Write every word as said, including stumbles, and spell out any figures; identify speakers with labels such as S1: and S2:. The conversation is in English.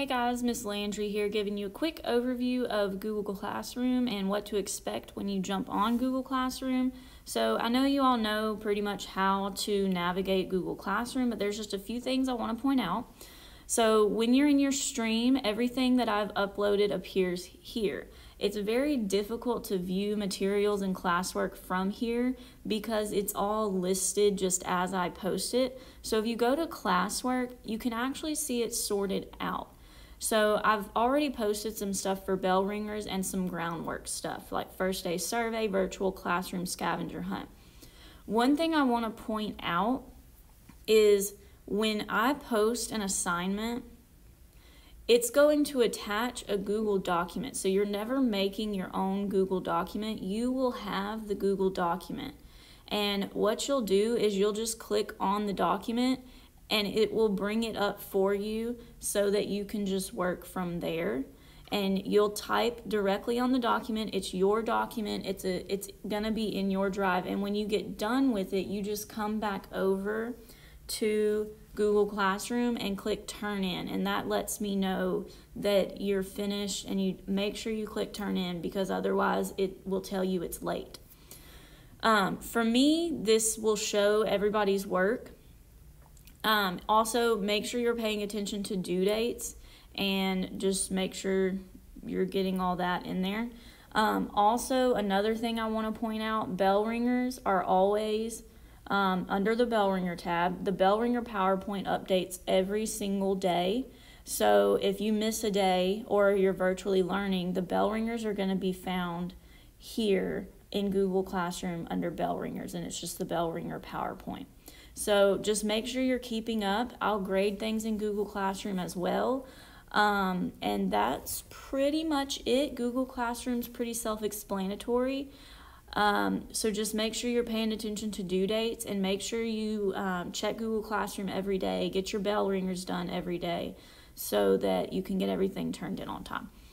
S1: Hey guys, Miss Landry here giving you a quick overview of Google Classroom and what to expect when you jump on Google Classroom. So I know you all know pretty much how to navigate Google Classroom, but there's just a few things I want to point out. So when you're in your stream, everything that I've uploaded appears here. It's very difficult to view materials and classwork from here because it's all listed just as I post it. So if you go to classwork, you can actually see it sorted out. So I've already posted some stuff for bell ringers and some groundwork stuff like first day survey, virtual classroom scavenger hunt. One thing I want to point out is when I post an assignment, it's going to attach a Google document. So you're never making your own Google document. You will have the Google document. And what you'll do is you'll just click on the document and it will bring it up for you so that you can just work from there. And you'll type directly on the document. It's your document. It's a it's gonna be in your drive. And when you get done with it, you just come back over to Google Classroom and click turn in, and that lets me know that you're finished, and you make sure you click turn in because otherwise it will tell you it's late. Um, for me, this will show everybody's work. Um, also, make sure you're paying attention to due dates and just make sure you're getting all that in there. Um, also, another thing I want to point out, bell ringers are always Um, under the bell ringer tab. The bell ringer PowerPoint updates every single day. So if you miss a day or you're virtually learning, the bell ringers are going to be found here in Google Classroom under bell ringers, and it's just the bell ringer PowerPoint. So just make sure you're keeping up. I'll grade things in Google Classroom as well. Um, and that's pretty much it. Google Classroom's pretty self-explanatory. Um, so just make sure you're paying attention to due dates and make sure you um, check Google Classroom every day. Get your bell ringers done every day so that you can get everything turned in on time.